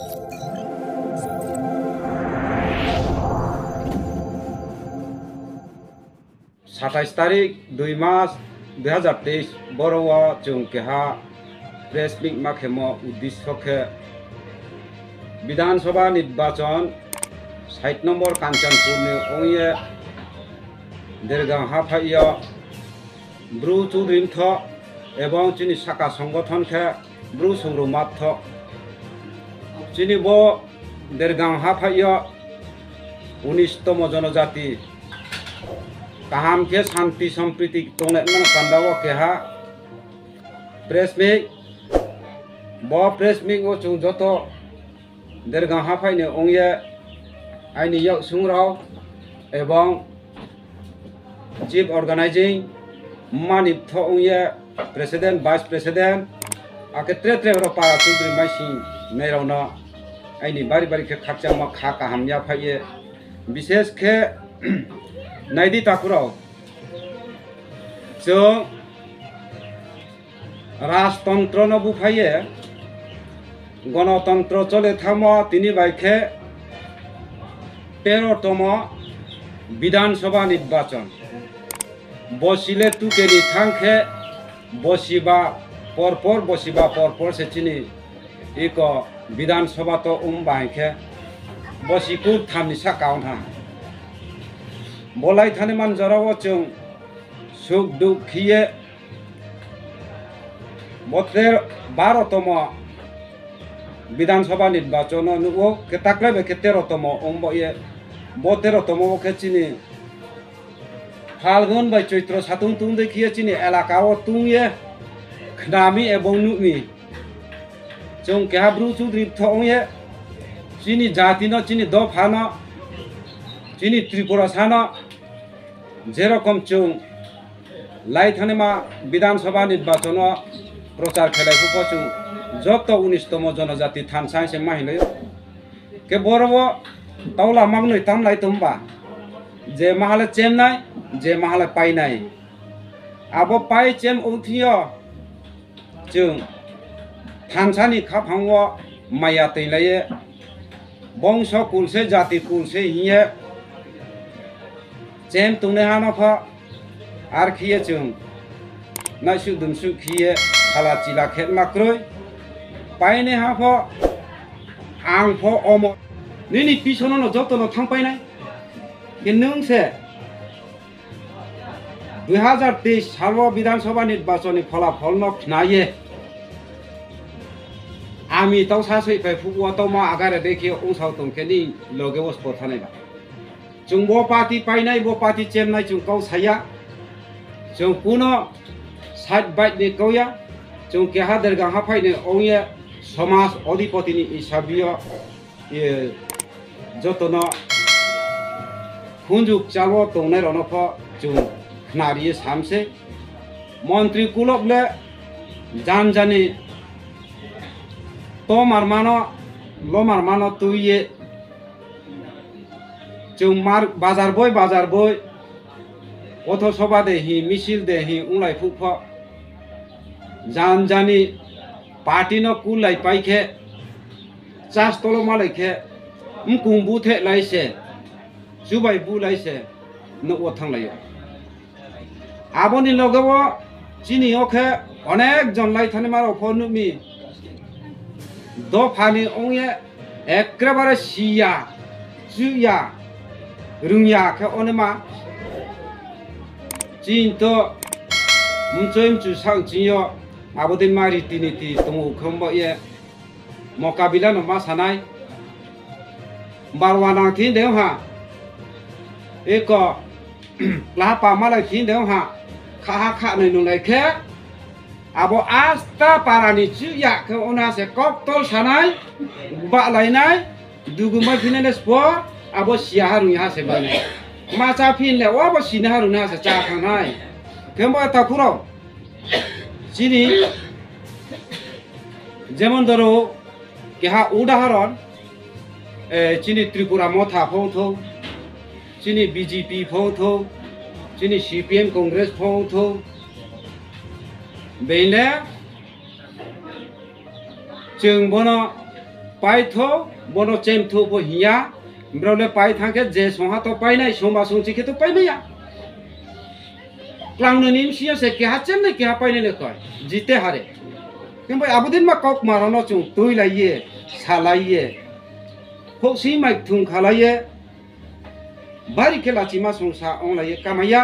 27 तारिख 2 मास 2023 बरवा जों केहा प्रेस मिट माखेमो उद्देश्य के विधानसभा निर्वाचन 60 नम्बर कांचनपुरनि ओंगे देरगां हाफाइया ब्रु चुद्री मथोh एवं चिनी साका संगठन के ब्रु चुद्री मथोh चिनी बो देरगां हाफाइया 19तम जनजाति kaham ke शांति सम्प्रीति तोंने नंग पंदावो के हा प्रेस मिट वो चुं जोतो देरगां हाफाइने ओंगे आइनि याव सुंग्राव एवं चीफ ऑर्गेनाइजिंग मानिपथो ओंगे प्रेसिडेंट वाइस प्रेसिडेंट आके त्रे पारा चुद्री माइसिं नेरावना आइनि बारी के खाकचा मा खा काहाम या फाइये विशेष के नाइदी ताकुराव जों राजतंत्र न बुफाइये गणतंत्र चले थामो तिनि बाइखे 13तम विधानसभा निर्वाचन बसिले तुकेनि थांखे बसिबा परपर से चिनी एक विधानसभा तो बाइखे बसिकु थामनि साकावना बोलाई थाने मान जराव जों सुख दुख खिये 12तम विधानसभा निर्वाचन नुगो के ताकले के 13तम ओंबो ये 13तम के चिनी फाल्गुन बाय चैत्र सातुं तुं देखिए चिनी एलाकाओ तुं ये खनामी एवं नुमी जों के ब्रु चुद्री मथोh ये चिनी जाति न चिनी दो फाना चिनी त्रिपुरा साना जेरकम चुं लाई थाने मा विधानसभा निर्वाचन प्रचार खेलाइखौ चुं जत 19तम जनजाति थानसां से माहिलै के बरबो तौला मांगनै तामलाय तुमबा जे माहाले चेमनाय जे माहाले पाइनाय आबो पाइ चेम उथियो जों थानसानि खाफांगो माया तैलाये वंश कुलसे जाति कुलसे हिये चेम तुंने हानफा आर खिये जों नाइसु दुमसु खिये खाला चिला खेत माक्रय पाइने हाफा आंफो अम निनि पिसनो न जतनो थांपाइनाय के नोंसे 2023 सालव विधानसभा निर्वाचन फलाफल न खनाये आमी ताव सासै फाय फुवा ताव मा आगारे देखियो उसाव तंखेनि लगे वसपो थानायबा जों बो पार्टी पाइनाय बो पार्टी चेमनाय जों काव साया जों कुनो साइड बाइट नि कौया जों केहा देरगां हाफाइने ओंगे समाज अधिपतिनि हिसाबियो ये जतन खुंजुक चालो तंनाय रनफ जों नारिये सामसे मंत्री कुलबले जानजानि तो मारमानो लो मारमानो तुये जों मार बाजार बय अथ सभा दे हि मिसिल दे हि उंलाय फुफा जानजानि पार्टी न कुलाय पाइखे चास तलो मालायखे मुकुं बुथे लाइसे जुबाय बुलाइसे न थांलायो आबोनि लगेबो चिनि ओखे अनेक जन लाई थाने मारो फनुमी दो फानि ओंगे एकेबारे सिया जुया रुंया के ओनेमा चिन तो मुचोइम चुसां चियो आबोदि मारि तिनिति तंगु खमबो ये मकाबिला न मा सानाय बारवाना थिन देवहा एक लापा मालाय थिन देवहा खाहा खानै नुलायखे आबो आस्ता पारानि चुया के ओना से कक्तल सानाय बालायनाय दुगुमा फिनेने स्पो आबो सिया हारुया से बाने माचा फिनले ओबो सिना हारुना से चा खानाय केमबा ताकुरो चिनि जेमन धरो केहा उदाहरण चिनि त्रिपुरा मथा फौथौ चिनि बीजेपी फौथौ चिनि सीपीएम कांग्रेस फौथौ बेने जों बनो पाइथो बनो चेमथो बो हिया ब्रले पाइ थांके जे सोहा तो पाइनाय सोमा सोंची के तो पाइनाया क्लांगनो निमसिया से के हाचेम ने के पाइने ले कय जीते हारे किंबा आबुदिन मा कक मारनो चुं तुइ लाइये सालाइये खोसी माइक थुं खालाइये बारि खेला चिमा संसा ओंलाइये कामाया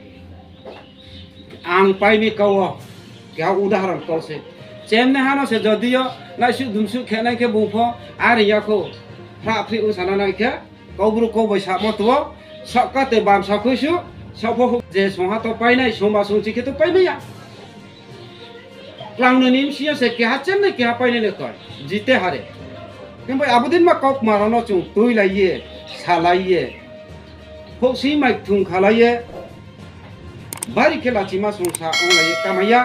आं पाइनि कव क्या उदाहरण कौसे चेमने हानो से जदियो नाइसु दुमसु खेनाय के बुफो आरिया को फ्राफ्रि उसाना नाइखे कौब्रु को बैसा मतो सकते बाम साखुसु सबो जे सोहा तो पाइनाय सोमा सोंची के तो पाइनाया क्लांगनो निमसिया से के हाचेम ने के पाइने ले कय जीते हारे किंबा आबुदिन मा कक मारनो चुं तुइ लाइये सालाइये खोसी माइक थुं खालाइये बारि खेला चिमा संसा ओंलाइये कामाया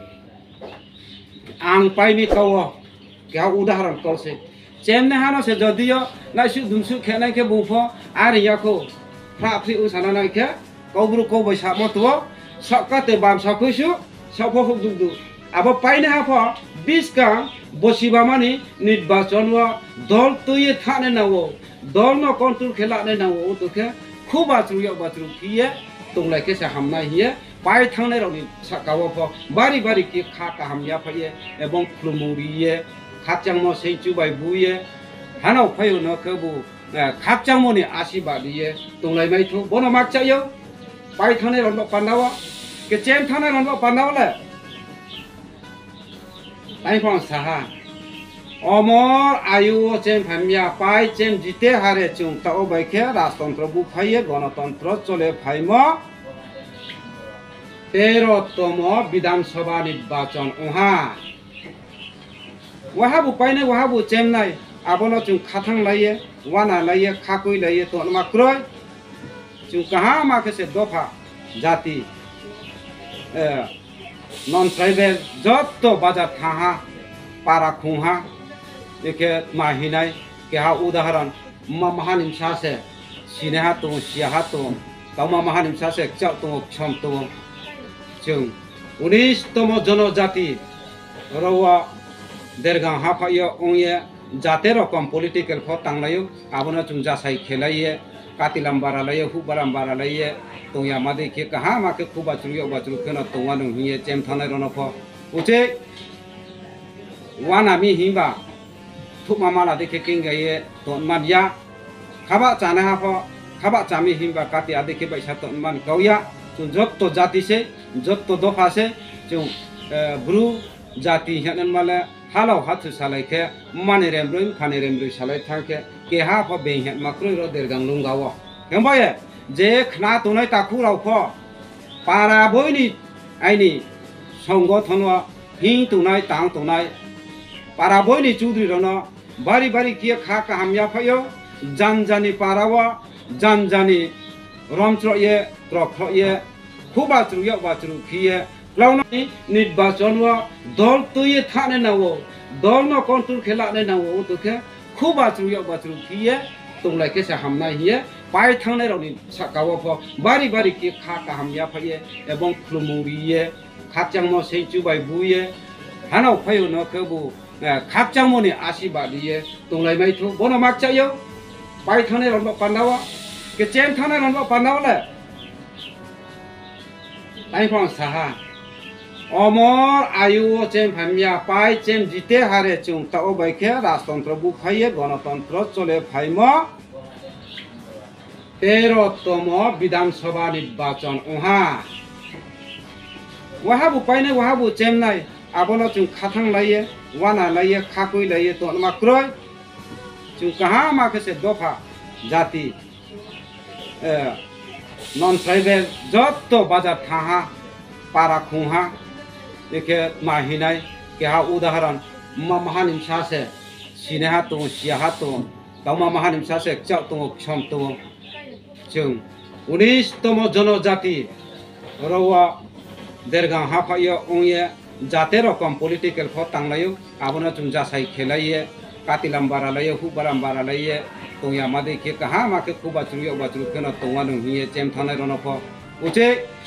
आं पाइनि कव क्या उदाहरण कौसे चेमने हानो से जदियो नाइसु दुमसु खेनाय के बुफो आरिया को फ्राफ्रि उसाना नाइखे कौब्रु को बैसा मतो सकते बाम साखुसु सबो दुदु आबो पाइने हाफो 20 का बसिबा मानि निर्वाचन दल तुये थाने नावो दल न कंट्रोल खेलाने नावो तोखे खूब बाथरु किए तंगलाय के से हामना हिए पाइ थांनाय रनि साकावो बारि बारि के खा काहामया फैये एवं खुलमुरिये खाचंग म सेचु बाय बुये हानाव फैयो न कबु खाचंग मनि आशीर्वादिये तंगलाय माइथु बनो मागचायो पाइ थांनाय रन पानावा के चेम थांनाय रन पानावले ताइफां साहा अमर आयु चेम फामिया पाइ चेम जीते हारे चुं ताओ बाइखे राजतंत्र बुफाइये गणतंत्र चले फाइम 13तम विधानसभा निर्वाचन वहा बुपाइने वहा बु चेमनाय आबोनो चुं खाथां लाइये वाना लाइये खाकुइ लाइये तो माक्रय चुं कहा माखे से दफा जाति नन ट्राइबेल जत्तो बाजार थाहा पारा खुहा एके माहिनाय केहा उदाहरण महानिमसा से सिनेहा तो सियाहा तो तमा महानिमसा से चाव तो क्षम तो जों 19तम जनजाति रवा देरगां हाफायो ओंये जाते रकम पॉलिटिकल फ तांलायो आबोनो चुं जासाय खेलाइये कातिलाम बारा लाइये हुबाराम बारा लाइये तोया मादे के कहा माके खुबा चुरियो केना तोवा नं हिये चेम थानाय रन फ उचे वानामी हिबा थुमा माला देखे किंगाये तो मादिया खाबा चाना हाफ खाबा चामी हिबा काति आदेखे बैसा तो मान गौया चुं जत्तो जाति से जत्तो दफा से चुं ब्रु जाति हेनन माले हालाव हाथु सालायखे माने रेमब्रै फाने रेमब्रै सालाय थांके के हाफ बेहे माख्रै र देरगां लुंगाव हेमबाये जे खना तोनाय ताखु रावफ पारा बयनि आइनि संगठन हिं तोनाय तां तोनाय पारा बयनि चौधरी रन बारि बारि किए खा काहामया फैयो जानजानि पारावा जानजानि रमत्रये त्रखये खुबा बाथरु किए क्लाउनानि निर्वाचन दल तुये थाने नावो दल न कंट्रोल खेलाने नावो तोखे खूब बाथरु किए तंगलाय के से हामना हिए पाइ थांनाय रनि साकावो बारि बारि के खा काहामया फैये एवं खुलमुरिये खाचंग म सेचु बाय बुये हानाव फैयो न कबु खाचंग मनि आशीर्वादिये तंगलाय माइथु बनो मागचायो पाइ थांनाय रन पानावा के चेम थांनाय रन पानावले ताइफां साहा अमर आयु चेम फामिया पाइ चेम जीते हारे चुं ताओ बाइखे राजतंत्र बुफाइये गणतंत्र चले फाइम 13तम विधानसभा निर्वाचन वहा बुपाइने वहा बु चेमनाय आबोनो चुं खाथां लाइये वाना लाइये खाकुइ लाइये तो माक्रय चुं कहा माखे से दफा जाति नन ट्राइबेल जत्तो बाजार थाहा पारा खुहा एके माहिनाय केहा उदाहरण महानिमसा से सिनेहा तो सियाहा तो तमा महानिमसा से चाव तो क्षम तो जों 19तम जनजाति रवा देरगां हाफायो ओंये जाते रकम पॉलिटिकल फ तांलायो आबोनो चुं जासाय खेलाइये कातिलाम बारा लाइये हुबाराम बारा लाइये तोया मादे के कहा माके खुबा चुरियो केना तोवा नं हिये चेम थानाय रन फ उचे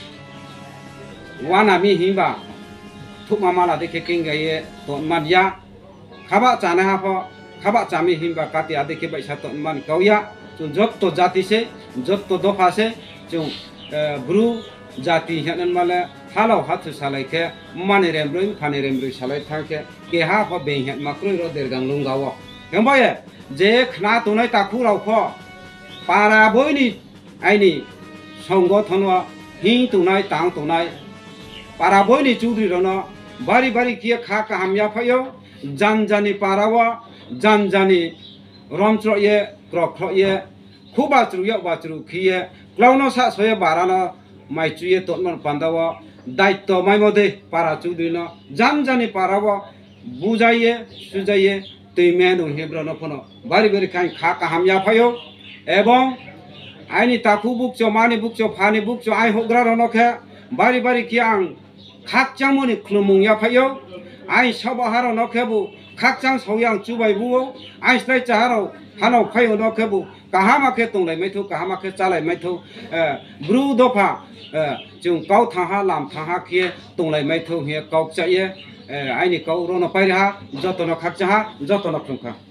वानामी हिबा थुमा माला देखे किंगाये तो मादिया खाबा चाना हाफ खाबा चामी हिमबा काती आदि के बैसा तो मान कौया जो जब तो जाति से जब तो दफा से जो ब्रू जाति हेन माले हालाव हाथ सालाय के माने रेमब्रै फाने रेमब्रै सालाय थाके के हा फ बे हेन माक्रो रो देरगां लुंगाव हेमबाय जे खना तोनाय ताखु रावखो पारा बोयनि आइनि संगठन हि तोनाय तां तोनाय पारा बोयनि चौधरी रनो बारी बारी किया खा काहामया फयो जानजानि पारावा जानजानि रमच्र ये क्रख्र ये खुबाच्रु बाच्रु खिये क्लाउनो सा सोये बाराना माइचुये तोमन पांदावा दायित्व माइमदे पारा चौधरीनो जानजानि पारावा बुजाये सुजाये तैमेनु हेब्रनो फनो बारी बारी खाय खा काहामया फयो एवं आइनि ताखु बुकचो मानि बुकचो फानि बुकचो आइ होग्रा रनोखे बारी बारी किया आं खाकचांमोनि खुलुमुंया फयो आइ सबाहारो नखेबु खाकचां सौयां चुबायबुओ आइ स्लाय चाहारो हानो फयो नखेबु काहामाखे तंलाय मैथौ काहामाखे चालाय मैथौ ब्रु दफा जों काउ थाहा लाम थाहा खिये तंलाय मैथौ हे काउचाये आइनि काउ रोनो पाइरहा जतनो खाकचाहा जतनो खुंखा